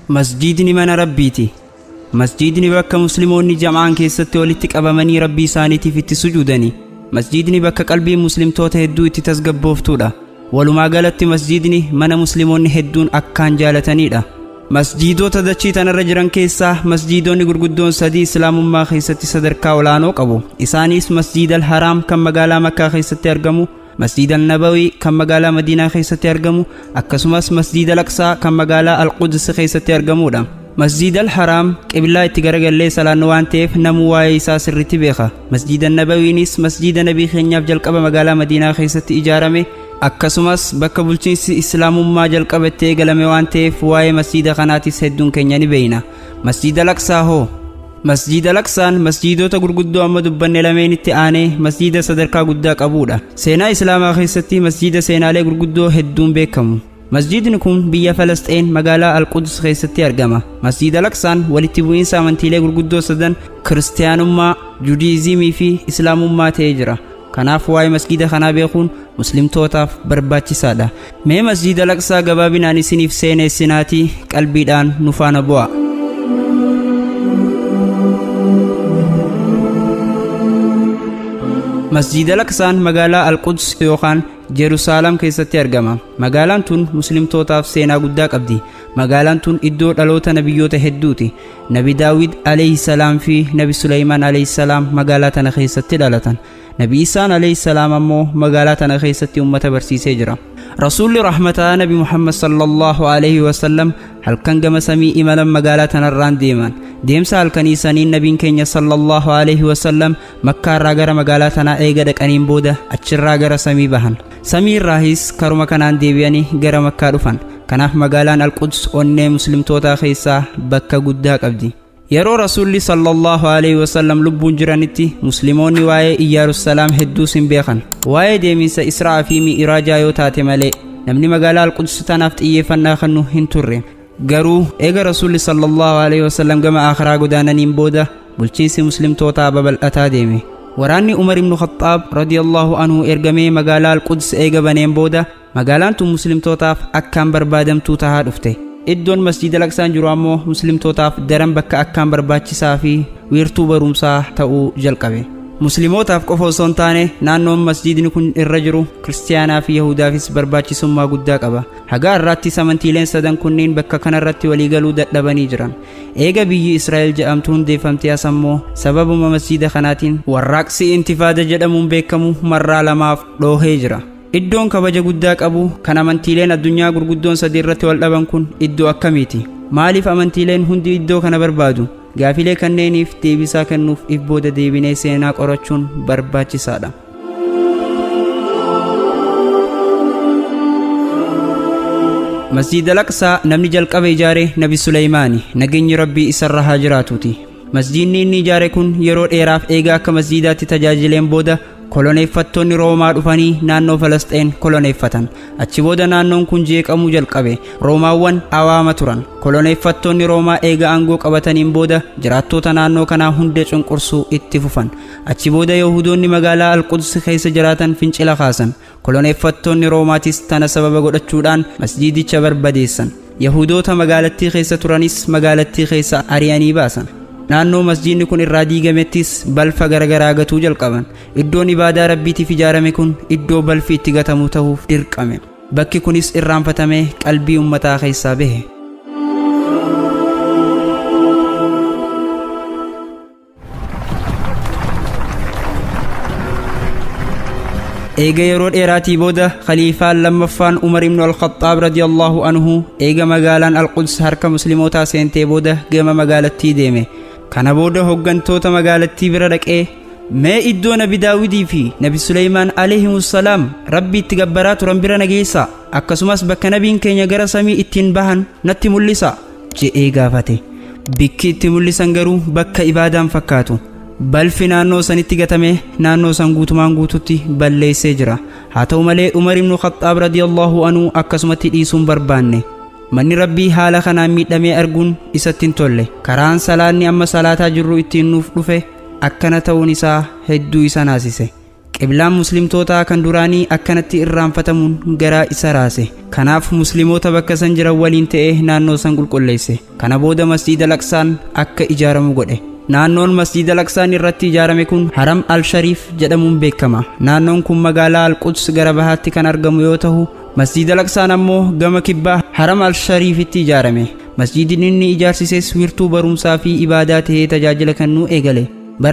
Masjidni mana rabbiiti. Masjidni bakka musliimoonni jama'aan keessatti walitti qabamanii rabbii isaaniitiif itti sujuudani. Masjidni bakka qalbii muslimtoota hedduu itti tasgabbooftudha. Walumaa galatti masjidni mana musliimoonni hedduun akkaan jaalatanidha. Masjidota dachii tanarra jiran keessaa masjidonni gurguddoon sadii islaamummaa keessatti sadarkaa olaanoo qabu. Isaanis Masjid al-Haram kan magaalaa Makkaa keessatti argamu, Masjid al-Nabawi kan magaalaa Madiinaa keessatti argamu, akkasumas Masjid al-Aqsaa kan magaalaa Al-Quds keessatti argamudha. Masjid al-Haram qiblaa itti garagallee salaannu waan ta'eef namuu waa'ee isaa sirriitti beeka. Masjid al-Nabawiinis masjida nabii keenyaaf jalqaba magaalaa Madiinaa keessatti ijaarame, akkasumas bakka bulchiinsi islaamummaa jalqabattee eegalame waan ta'eef waa'ee masjida kanaatis hedduun keenya ni beeyna. Masjid al-Aqsaa hoo? Masjid al-Aqsaan masjidota gurguddoo amma dubbanne lameenitti aanee masjida sadarkaa guddaa qabudha. Seenaa islaamaa keessatti masjida seenaalee gurguddoo hedduun beekamu. Masjidni kun biyya Falasxiin magaalaa Al-Quds keessatti argama. Masjid al-Aqsaan walitti bu'iinsa amantiilee gurguddoo sadan kiristaanummaa, juudiizimii fi islaamummaa ta'ee jira. Kanaaf waa'ee masjida kanaa beekuun muslimtootaaf barbaachisaadha. Mee Masjid al-Aqsaa gabaabinaan isiniif seenessinaatii qalbiidhaan nu faana bu'a. Masjid al-Aqsaan magaalaa Al-Quds yookaan Jerusalem keessatti argama. Magaalaan tun muslimtootaaf seenaa guddaa qabdi. Magaalaan tun iddoo dhaloota nabiyyoota hedduuti. Nabi Daawid alayhi salaam fi Nabi Suleymaan alayhi salaam magaalaa tana keessatti dhalatan. Nabi Isaan alayhi salaam ammoo magaalaa tana keessatti ummata barsiisee jira. Rasuulli rahmataa Nabi Muhammad sallallahu alayhi wasallam halkan gama samii imalan magaalaa tanarraan deeman. Deemsa halkanii saniin nabiin keenya sallallahu alayhi wasallam Makkaa irraa gara magaalaa tanaa eega dhaqaniin booda achirraa gara samii bahan. Samii irraahis karuma kanaan deebi'anii gara Makkaa dhufan. Kanaaf magaalaan Al-Quds onnee muslimtootaa keessaa bakka guddaa qabdi. Yeroo Rasuulli sallallahu alayhi wasallam lubbuun jiranitti muslimoonni waa'ee Iyyaarussalaam hedduus hin beekan. Waa'ee deeminsa Israa fi Mi'iraajaa yoo taate malee namni magaalaa Al-Quds tanaaf xiyyeeffannaa kennu hin turre. Garuu eega Rasuulli sallallahu alayhi wasallam gama akhiraa godaananiin booda bulchiinsi muslimtootaa babal'ataa deeme. Waraanni Umar ibn Khattaab radiyallahu anhu ergamee magaalaa Al-Quds eega baneen booda magaalaan tun muslimtootaaf akkaan barbaadamtuu tahaa dhufte. Iddoon Masjid al-Aqsaan jiru ammoo muslimtootaaf daran bakka akkaan barbaachisaa fi wiirtuu barumsaa ta'uu jalqabe. Muslimootaaf qofa osoo hin taane naannoon masjidni kun irra jiru kiristaanaa fi yahudaafis barbaachisummaa guddaa qaba. Haga har'aattis amantiileen sadan kunneen bakka kanarratti waliigaluu dadhabanii jiran. Eega biyyi Israa'el jedhamtu hundeeffamtee as ammoo sababuma masjida kanaatiin warraaqsi intifaada jedhamuun beekamu marraa lamaaf dhoohee jira. Iddoon kabaja guddaa qabu kan amantiileen addunyaa gurguddoon sadii irratti wal dhaban kun iddoo akkamiiti? Maaliif amantiileen hundi iddoo kana barbaadu? Gaafilee kanneeniif deebisaa kennuuf if booda deebinee seenaa qorachuun barbaachisaadha. Masjid al-Aqsaa namni jalqaba ijaare Nabi Suleymaani, nageenyi Rabbii isarra haa jiraatuuti. Masjidni inni ijaare kun yeroo dheeraaf eega akka masjidaatti tajaajileen booda koloneeffattoonni Roomaa dhufanii naannoo Falasxiin koloneeffatan. Achi booda naannoon kun jeeqamuu jalqabe. Roomaawwan awaama turan. Koloneeffattoonni Roomaa eega aangoo qabataniin booda jiraattota naannoo kanaa hunda cunqursuu itti fufan. Achi booda Yahudoonni magaalaa Al-Quds keessa jiraatan fincila kaasan. Koloneeffattoonni Roomaatis tana sababa godhachuudhaan masjidicha barbadeessan. Yahudoota magaalattii keessa turanis magaalattii keessa ari'anii baasan. Naannoo masjidni kun irraa diigamettis balfa garagaraa gatuu jalqaban. Iddoon ibaadaa rabbiitiif ijaarame kun iddoo balfi itti gatamu ta'uuf dirqame. Bakki kunis irraanfatamee qalbii ummataa keessaa bahe. Eega yeroo dheeraatii booda khaliifaan lammaffaan Umar ibn al-Khattaab radiyallahu anhu eega magaalaan Al-Quds harka muslimootaa seentee booda gama magaalattii deeme. Kana booda hoggantoota magaalattii bira dhaqee mee iddoo Nabi Daawidii fi Nabi Suleymaan alayhimussalaam Rabbi itti gabbaraa turan bira nageessaa, akkasumas bakka nabiin keenya gara samii ittiin bahan natti mul'isa jedhee gaafate. Bikki itti mul'isan garuu bakka ibaadaan fakkaatu. Balfi naannoo sanitti gatame naannoo san guutumaan guututti balleessee jira. Haa ta'u malee Umar ibn Khattaab radiyallahu anhu akkasumatti dhiisuun barbaanne. Manni Rabbii haala kanaan miidhamee arguun isatti hin tolle. Karaan salaanni amma salaataa jirru ittiin nuuf dhufe akkana ta'uun isaa hedduu isa naasise. qiblaan muslimtootaa kan duraanii akkanatti irraanfatamuun garaa isa raase. Kanaaf musliimoota bakka san jiran waliin ta'ee naannoo san qulqulleesse. Kana booda masjiida Al-Aqsaan akka ijaaramu godhe. Naannoon masjiida Al-Aqsaan irratti ijaarame kun Haram Al-Shariif jedhamuun beekama. Naannoon kun magaalaa Al-Quds gara bahaatti kan argamu yoo ta'u, masjiida Al-Aqsaan ammoo gama kibbaa Haram Al-Shariifitti ijaarame. Masjiidni inni ijaarsises wiirtuu barumsaa fi ibaadaa ta'ee tajaajila kennuu eegale. Bara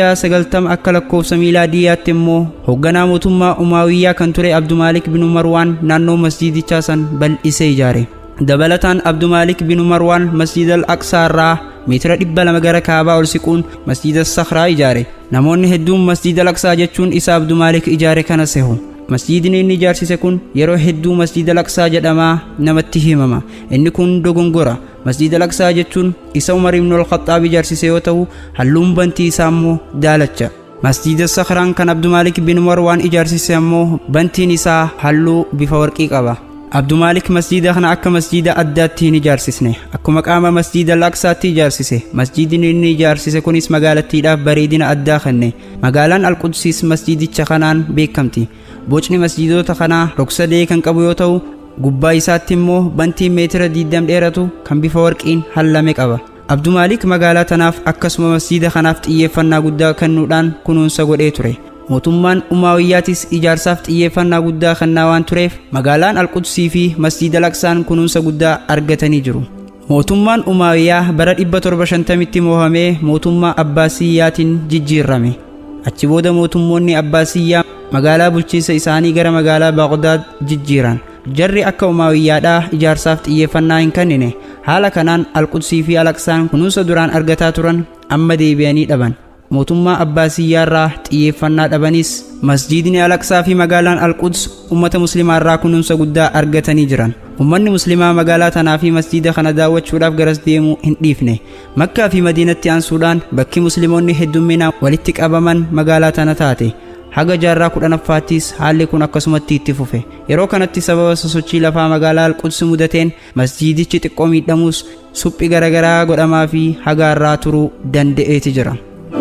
690 akka lakkoofsa miilaadiyaatti immoo hoogganaa mootummaa Umaawiyyaa kan ture Abdumaalik bin Marwaan naannoo masjiidichaa san bal'isee ijaare. Dabalataan Abdumaalik bin Marwaan masjiida Al-Aqsaa irraa meetira 200 gara kaabaa ol siquun masjiida Sakhraa ijaare. Namoonni hedduun masjiida Al-Aqsaa jechuun isa Abdumaalik ijaare kana sehu. Masjiidni inni ijaarsise kun yeroo hedduu masjiida Al-Aqsaa jedhamaa namatti himama. Inni kun dogongora. Masjiida Al-Aqsaa jechuun isa Umar ibn al-Khattaab ijaarsise yoo ta'u, halluun bantii isaa immoo daalacha. Masjiida Sakhraan kan Abdumaalik bin Marwaan ijaarsise ammoo bantiin isaa halluu bifa warqii qaba. Abdumaalik masjiida kana akka masjiida addaatti hin ijaarsisne. Akkuma qaama masjiida Al-Aqsaatti ijaarsise. Masjiidni inni ijaarsise kunis magaalattiidhaaf bareedina addaa kenne. Magaalaan Al-Qudsiis masjiidicha kanaan beekamti. Bocni masjiidota kanaa rog-sadee kan qabu yoo ta'u, gubbaa isaatti immoo bantii meetira 20 dheeratu kan bifa warqiin hallame qaba. Abdumaalik magaalaa tanaaf akkasuma masjiida kanaaf xiyyeeffannaa guddaa kennuudhaan kunuunsa godhee ture. Mootummaan Umaawiyyaatis ijaarsaaf xiyyeeffannaa guddaa kennaa waan tureef magaalaan Al-Qudsii fi masjiida Al-Aqsaan kunuunsa guddaa argatanii jiru. Mootummaan Umaawiyyaa bara 750tti mohamee mootummaa Abbaasiyyaatiin jijjiirame. Achi booda mootummoonni Abbaasiyyaa magaalaa bulchiinsa isaanii gara magaalaa Baaqdaad jijjiiran. Jarri akka Umaawiyyaadhaa ijaarsaaf xiyyeeffannaa hin kennine. Haala kanaan Al-Qudsii fi Al-Aqsaan kunuunsa duraan argataa turan amma deebi'anii dhaban. Mootummaa Abbaasiyyaarraa xiyyeeffannaa dhabanis masjiidni Al-Aqsaa fi magaalaan Al-Quds ummata muslimaarraa kunuunsa guddaa argatanii jiran. Ummanni muslimaa magaalaa tanaa fi masjiida kana daawwachuudhaaf garas deemuu hin dhiifne. Makkaa fi Madiinatti aansuudhaan bakki musliimoonni heddumminaan walitti qabaman magaalaa tana taate. Haga jaarraa 10ffaattis haalli kun akkasumatti itti fufe. Yeroo kanatti sababa sosochii lafaa magaalaa Al-Quds mudateen masjiidichi xiqqoo miidhamus suphii garagaraa godhamaa fi haga har'aa turuu danda'eeti jira.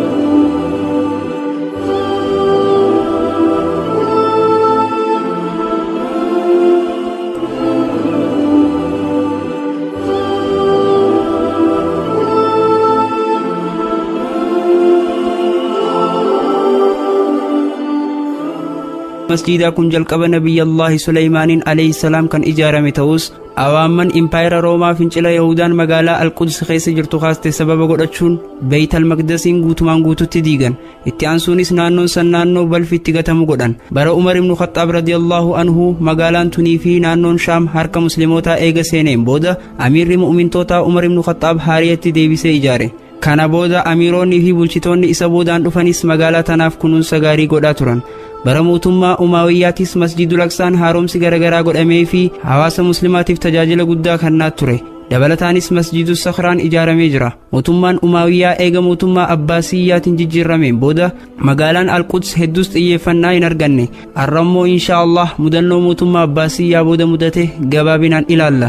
Masjiida kun jalqaba Nabiyyi Suleymaaniin alayhi salaam kan ijaarame ta'us awaamman impaayera Roomaa fincila Yahudaan magaalaa Al-Quds keessa jirtu kaaste sababa godhachuun Beeyt al-Maqdisiin guutumaan guututti diigan. Itti aansuunis naannoon san naannoo balfi itti gatamu godhan. Bara Umar ibn Khattaab radiyallahu anhu magaalaan tunii fi naannoon Shaam harka muslimootaa eega seeneen booda amiirri mu'mintootaa Umar ibn Khattaab haariyatti deebisee ijaare. Kana booda amiironni fi bulchitoonni isa boodaan dhufanis magaalaa tanaaf kunuunsa gaarii godhaa turan. Bara mootummaa Umaawiyyaattis masjiidul Aqsaan haaromsi garagaraa godhamee fi hawaasa muslimaatiif tajaajila guddaa kennaa ture. Dabalataanis masjiidus Sakhraan ijaaramee jira. Mootummaan Umaawiyyaa eega mootummaa Abbaasiyyaatiin jijjiirameen booda magaalaan Al-Quds hedduus xiyyeeffannaa hin arganne. Har'ammoo inshaallah mudannoo mootummaa Abbaasiyyaa booda mudate gabaabinaan ilaalla.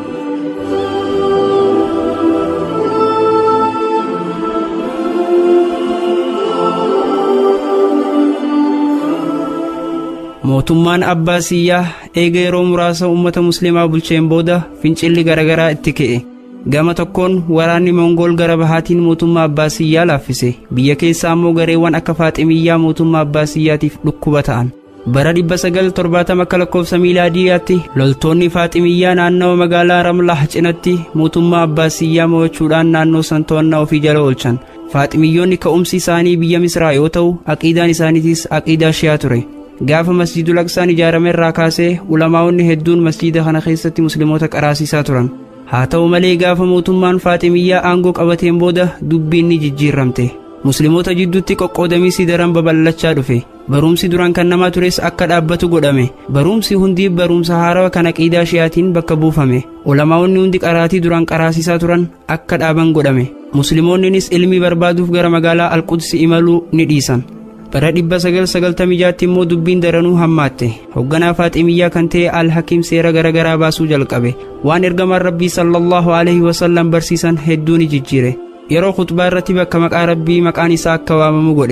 Mootummaan Abbaasiyyaa eega yeroo muraasa ummata muslimaa bulcheen booda fincilli garagaraa itti ka'e. Gama tokkoon waraanni Mongool gara bahaatiin mootummaa Abbaasiyyaa laaffise. Biyya keessaa ammoo gareewwan akka Faaximiyyaa mootummaa Abbaasiyyaatiif dhukkuba ta'an. Bara 970 akka lakkoofsa miilaadiyaatti loltoonni Faaximiyyaa naannawa magaalaa Ramlah cinatti mootummaa Abbaasiyyaa mo'achuudhaan naannoo san to'annaa ofii jala oolchan. Faaximiyyoonni ka'umsi isaanii biyya Misraa yoo ta'u, aqiidaan isaaniitis aqiidaa Shiyaa ture. Gaafa masjiidul Aqsaan ijaarame irraa kaasee ulamaa'onni hedduun masjiida kana keessatti musliimoota qaraasisaa turan. Haa ta'u malee gaafa mootummaan Faaximiyyaa aangoo qabateen booda dubbiin ni jijjiiramte. Musliimoota jidduutti qoqqoodamiinsi daran babal'achaa dhufe. Barumsi duraan kan namaa tures akka dhaabbatu godhame. Barumsi hundi barumsa haarawaa kan aqiidaa Shiyaatiin bakka buufame. Ulamaa'onni hundi qaraatii duraan qaraasisaa turan akka dhaaban godhame. Musliimoonnis ilmi barbaaduuf gara magaalaa Al-Quds imaluu ni dhiisan. Bara 996 immoo dubbiin daranuu hammaatte. Hoogganaa Faaximiyyaa kan ta'e Al-Hakim seera garagaraa baasuu jalqabe. Waan ergamaan Rabbii sallallahu alaihi wasallam barsiisan hedduu ni jijjiire. Yeroo khutbaa irratti bakka maqaa Rabbii maqaan isaa akka waamamu godhe.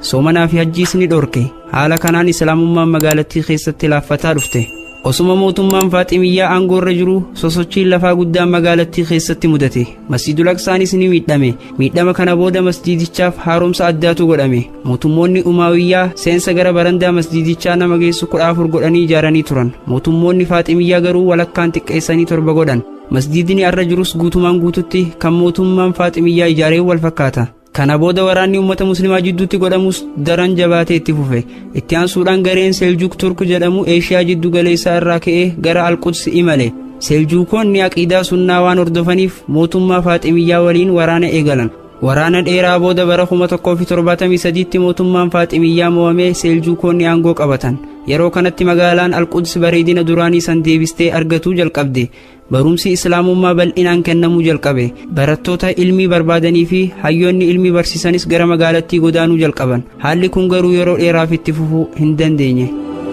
soomanaa fi hajjiis ni dhorke. Haala kanaan islaamummaan magaalattii keessatti laaffataa dhufte. Osuma mootummaan Faaximiyyaa aangoorra jiru sosochiin lafaa guddaan magaalattii keessatti mudate. Masjidul Aqsaanis ni miidhame. Miidhama kana booda masjidichaaf haaromsa addaatu godhame. Mootummoonni Umaawiyyaa seensa gara barandaa masjidichaa nama geessu 14 godhanii ijaaranii turan. Mootummoonni Faaximiyyaa garuu walakkaan xiqqeessanii 7 godhan. Masjidni arra jirus guutumaan guututti kan mootummaan Faaximiyyaa ijaaree wal fakkaata. Kana booda waraanni uummata muslimaa jidduutti godhamus daran jabaatee itti fufe. Itti aansuudhaan gareen Seljuk Turk jedhamu Eeshiyaa jiddu galeessaa irraa ka'ee gara Alquds imale. Seljuukoonni aqiidaa sunnaa waan hordofaniif mootummaa Faaximiyyaa waliin waraana eegalan. Waraana dheeraa booda bara 1173tti mootummaan Faaximiyyaa mo'amee Seljuukoonni aangoo qabatan. Yeroo kanatti magaalaan Alquds bareedina duraanii san deebistee argatuu jalqabde. Barumsi islaamummaa bal'inaan kennamuu jalqabe. Barattoota ilmii barbaadanii fi hayyoonni ilmii barsiisanis gara magaalattii godaanuu jalqaban. Haalli kun garuu yeroo dheeraaf itti fufuu hin dandeenye.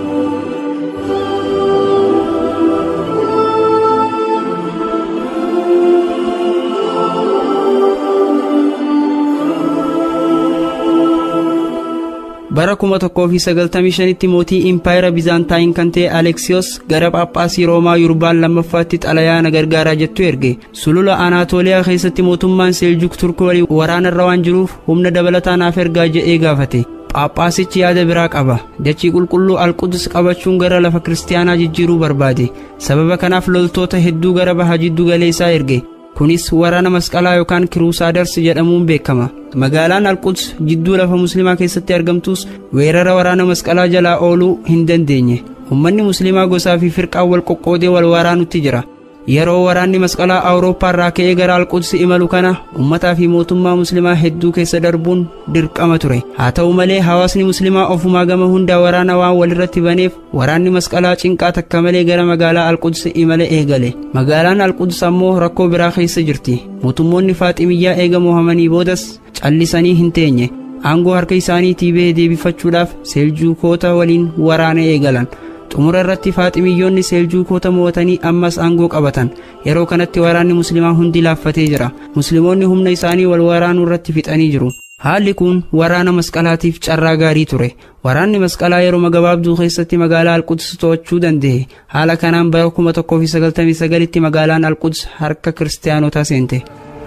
bara 1195tti mootii impaayera Bizaantaayin kan ta'e Aleksiyoos gara Phaaphaasii Roomaa Yurbaan lammaffaatti xalayaa na gargaaraa jettu erge. Sulula Anaatooliyaa keessatti mootummaan Seljuk Turk waliin waraanarra waan jiruuf humna dabalataa naaf ergaa jedhee gaafate. Phaaphaasichi yaada biraa qaba. Dachii qulqulluu Alquds qabachuun gara lafa kiristaanaa jijjiiruu barbaade. Sababa kanaaf loltoota hedduu gara baha jiddu galeessaa erge. Kunis waraana masqalaa yookaan Kiruusaadars jedhamuun beekama. Magaalaan Alquds jidduu lafa muslimaa keessatti argamtus weerara waraana masqalaa jalaa ooluu hin dandeenye. Uummanni muslimaa gosaa fi firqaan wal qoqqoodee wal waraanutti jira. Yeroo waraanni masqalaa Awurooppaa irraa ka'ee gara Alquds imalu kana uummataa fi mootummaa muslimaa hedduu keessa darbuun dirqama ture. Haa ta'u malee hawaasni muslimaa ofumaa gama hundaa waraana waan walirratti baneef waraanni masqalaa cinqaa takka malee gara magaalaa Alquds imale eegale. Magaalaan Alquds ammoo rakkoo biraa keessa jirti. Mootummoonni Faaximiyyaa eega mohamanii boodas callisanii hin teenye. Aangoo harka isaaniitii bahee deebifachuudhaaf Seljuukoota waliin waraana eegalan. Xumura irratti Faaximiyyoonni Seljuukoota mo'atanii ammas aangoo qabatan. Yeroo kanatti waraanni muslimaa hundi laaffatee jira. Musliimoonni humna isaanii wal waraanuu irratti fixanii jiru. Haalli kun waraana masqalaatiif carraa gaarii ture. Waraanni masqalaa yeroo gabaabduu keessatti magaalaa Alquds to'achuu danda'e. Haala kanaan bara 1199tti magaalaan Alquds harka kiristaanotaa seente.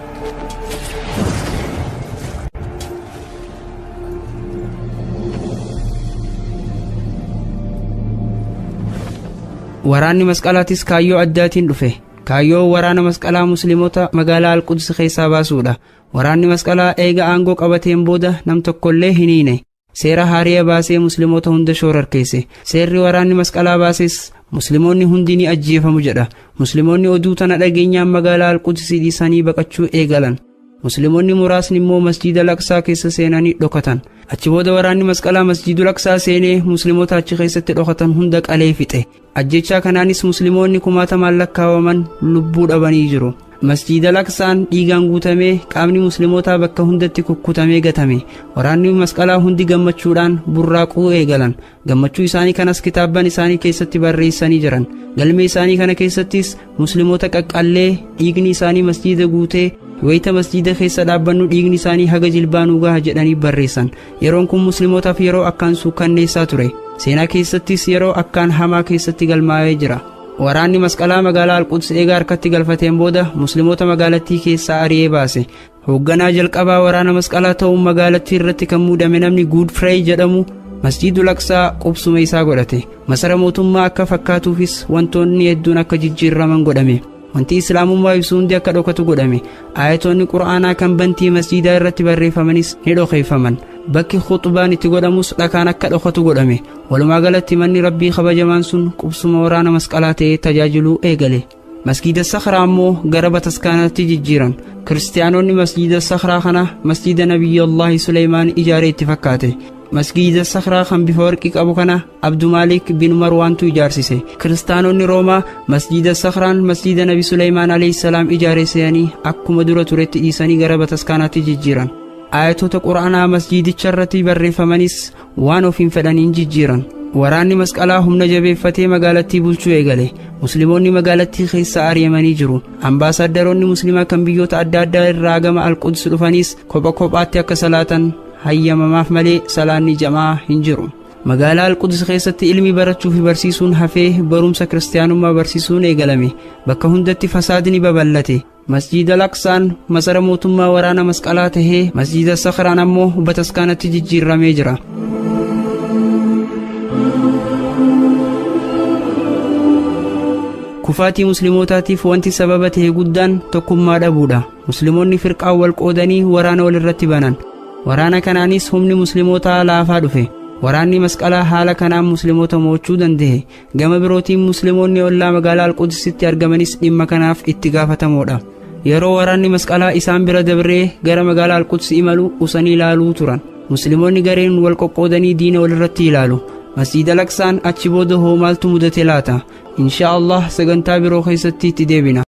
Waraanni masqalaatis kaayyoo addaatiin dhufe. Kaayyoo waraana masqalaa musliimoota magaalaa Alquds keessaa baasuudha. Waraanni masqalaa eega aangoo qabateen booda nam tokkollee hin hiine. Seera haariyaa baasee musliimoota hunda shoorarkeesse. Seerri waraanni masqalaa baases musliimoonni hundi ni ajjeefamu jedha. Musliimoonni oduu tana dhageenyaan magaalaa Alquds dhiisanii baqachuu eegalan. Musliimoonni muraasni immoo masjida Al-Aqsaa keessa seenanii dhokatan. Achi booda waraanni masqalaa masjidul Aqsaa seenee musliimoota achi keessatti dhokatan hunda qalee fixe. Ajjechaa kanaanis musliimoonni 1000 lakkaa'aman lubbuu dhabanii jiru. Masjida Al-Aqsaan dhiigaan guutamee qaamni musliimootaa bakka hundatti kukkutamee gatame. Waraanni masqalaa hundi gammachuudhaan burraaquu eegalan. Gammachuu isaanii kanas kitaabban isaanii keessatti barreessanii jiran. Galmee isaanii kana keessattis musliimoota qaqqallee dhiigni isaanii masjida guutee wayita masjida keessa dhaabbannu dhiigni isaanii haga jilbaanuu gaha jedhanii barreessan. Yeroon kun musliimootaaf yeroo akkaan suukkanneessaa ture. Seenaa keessattis yeroo akkaan hamaa keessatti galmaa'ee jira. Waraanni masqalaa magaalaa Alquds eega harkatti galfateen booda musliimoota magaalattii keessaa ari'ee baase. Hoogganaa jalqabaa waraana masqalaa ta'uun magaalattii irratti kan muudame namni Godfrey jedhamu masjidul Aqsaa qubsuma isaa godhate. Masara mootummaa akka fakkaatuufis wantoonni hedduun akka jijjiiraman godhame. Wanti islaamummaa ibsu hundi akka dhokatu godhame. Ayatoonni quraanaa kan bantii masjidaa irratti barreeffamanis ni dhokeeffaman. Bakki khutbaan itti godhamus dhakaan akka dhokatu godhame. Walumaa galatti manni rabbii kabajamaan sun qubsuma waraana masqalaa ta'ee tajaajiluu eegale. Masjida Sakraa ammoo gara bataskaanaatti jijjiiran. Kiristaanonni masjida Sakraa kana masjida Nabiyyullaahi Suleymaan ijaaree itti fakkaate. Masjida Sakraa kan bifa warqii qabu kana Abdumaalik bin Marwaantu ijaarsise. Kiristaanonni Roomaa masjida Sakraan masjida Nabi Suleymaan alayhi salaam ijaaree seenanii akkuma dura turetti dhiisanii gara bataskaanaatti jijjiiran. Ayatoota quraanaa masjidicha irratti barreeffamanis waan ofiin fedhaniin jijjiiran. Waraanni masqalaa humna jabeeffatee magaalattii bulchuu eegale. Musliimoonni magaalattii keessa ari'amanii jiru. Ambaasaaddaroonni muslimaa kan biyyoota adda addaa irraa gama Alquds dhufanis kophaatti akka salaatan hayyamamaaf malee salaanni jamaa hin jiru. magaalaa alqudus keessatti ilmi barachuu fi barsiisuun hafee barumsa kiristaanummaa barsiisuun eegalame. bakka hundatti fasaadni babal'ate. masjiida al-aqsaan masara mootummaa waraana masqalaa tahee masjiida sakraan ammoo bataskaanatti jijjiirramee jira. kufaatii muslimootaatiif wanti sababa ta'e guddaan tokkummaa dhabuudha. musliimoonni firqaan wal qoodanii waraana walirratti banan. waraana kanaanis humni muslimootaa laafaa dhufe. waraanni masqalaa haala kanaan musliimoota mo'achuu danda'e. gama birootiin musliimoonni ollaa magaalaa alqudusitti argamanis dhimma kanaaf itti gaafatamoodha. yeroo waraanni masqalaa isaan bira dabree gara magaalaa alqudus imalu usanii ilaaluu turan. musliimoonni gareen wal qoqqoodanii diina walirratti ilaalu. masjiida al-aqsaan achi booda hoo maaltu mudate laata? inshaa Allah sagantaa biroo keessatti itti deebina.